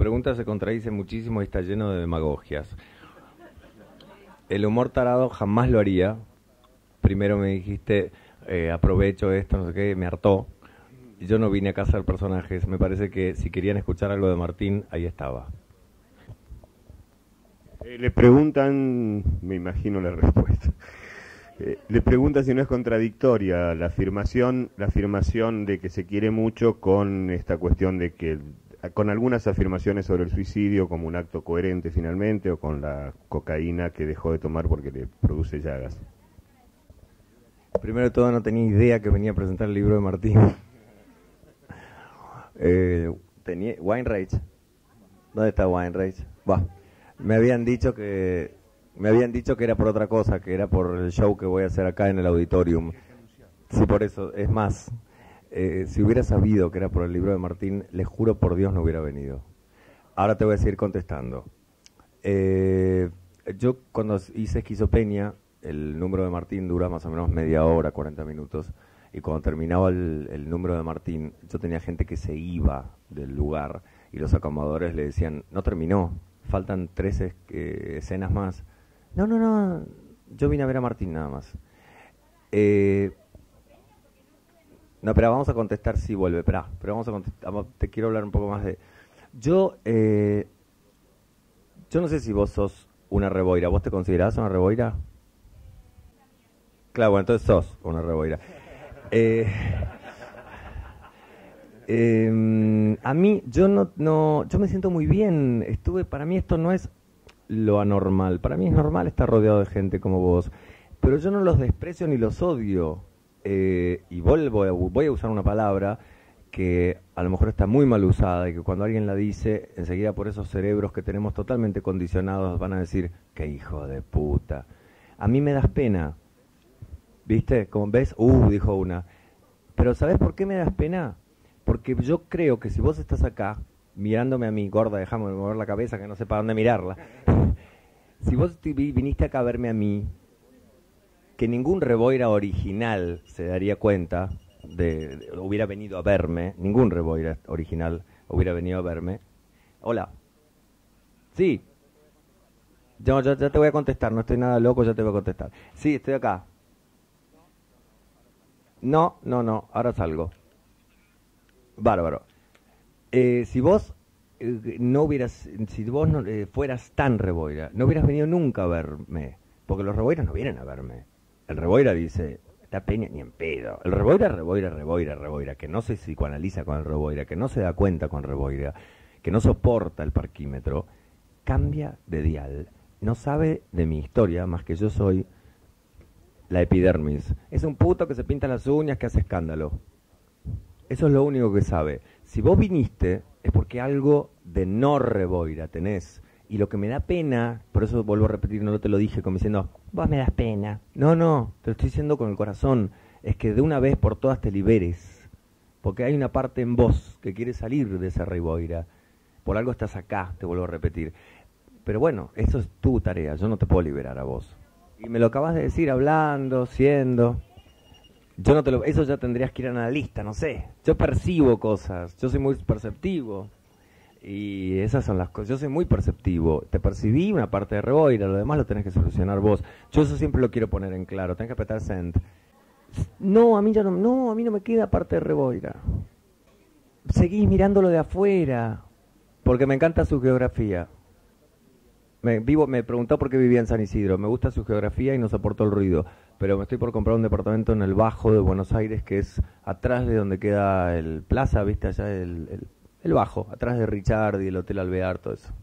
pregunta se contradice muchísimo y está lleno de demagogias. El humor tarado jamás lo haría. Primero me dijiste, aprovecho esto, no sé qué, me hartó. Y yo no vine acá a hacer personajes. Me parece que si querían escuchar algo de Martín, ahí estaba. Le preguntan, me imagino la respuesta. Le pregunta si no es contradictoria la afirmación de que se quiere mucho con esta cuestión de que, con algunas afirmaciones sobre el suicidio como un acto coherente finalmente, o con la cocaína que dejó de tomar porque le produce llagas. Primero de todo, no tenía idea que venía a presentar el libro de Martín. Tenía Weinreich. ¿Dónde está Weinreich? Me habían dicho que era por otra cosa, que era por el show que voy a hacer acá en el auditorium. Sí, por eso. Es más, si hubiera sabido que era por el libro de Martín, les juro por Dios no hubiera venido. Ahora te voy a seguir contestando. Yo cuando hice Esquizopenia, el número de Martín dura más o menos media hora, 40 minutos. Y cuando terminaba el número de Martín, yo tenía gente que se iba del lugar y los acomodadores le decían, no terminó, faltan 13 escenas más. No, yo vine a ver a Martín nada más. No, pero vamos a contestar si vuelve, pero vamos a contestar, te quiero hablar un poco más de... Yo no sé si vos sos una reboira, ¿vos te considerás una reboira? Claro, bueno, entonces sos una reboira. A mí, yo me siento muy bien. Para mí esto no es lo anormal. Para mí es normal estar rodeado de gente como vos. Pero yo no los desprecio ni los odio. Y voy a usar una palabra que a lo mejor está muy mal usada y que cuando alguien la dice, enseguida por esos cerebros que tenemos totalmente condicionados van a decir, qué hijo de puta. A mí me das pena. ¿Viste? Como ves, dijo una. Pero ¿sabes por qué me das pena? Porque yo creo que si vos estás acá, mirándome a mí, gorda, déjame mover la cabeza que no sé para dónde mirarla. Si vos viniste acá a verme a mí, que ningún reboira original se daría cuenta, hubiera venido a verme, ningún reboira original hubiera venido a verme. Hola. Sí. Ya te voy a contestar, no estoy nada loco, ya te voy a contestar. Sí, estoy acá. No, ahora salgo. Bárbaro. Si vos fueras tan reboira, no hubieras venido nunca a verme, porque los reboiras no vienen a verme. El reboira dice, esta peña ni en pedo. El reboira, que no se psicoanaliza con el reboira, que no se da cuenta con reboira, que no soporta el parquímetro, cambia de dial. No sabe de mi historia más que yo soy la epidermis. Es un puto que se pinta las uñas, que hace escándalo. Eso es lo único que sabe. Si vos viniste, es porque algo de no reboira tenés. Y lo que me da pena, por eso vuelvo a repetir, no te lo dije como diciendo, vos me das pena. No, te lo estoy diciendo con el corazón. Es que de una vez por todas te liberes. Porque hay una parte en vos que quiere salir de esa reboira. Por algo estás acá, te vuelvo a repetir. Pero bueno, eso es tu tarea, yo no te puedo liberar a vos. Y me lo acabas de decir hablando, siendo. Eso ya tendrías que ir a analista, no sé. Yo percibo cosas, yo soy muy perceptivo. Y esas son las cosas. Yo soy muy perceptivo. Te percibí una parte de reboira, lo demás lo tenés que solucionar vos. Yo eso siempre lo quiero poner en claro. Tenés que apretar send. No, a mí no me queda parte de reboira. Seguís mirándolo de afuera, porque me encanta su geografía. Me preguntó por qué vivía en San Isidro. Me gusta su geografía y no soporto el ruido. Pero me estoy por comprar un departamento en el Bajo de Buenos Aires, que es atrás de donde queda el Plaza, ¿viste? Allá el Bajo, atrás de Richard y el Hotel Alvear, todo eso.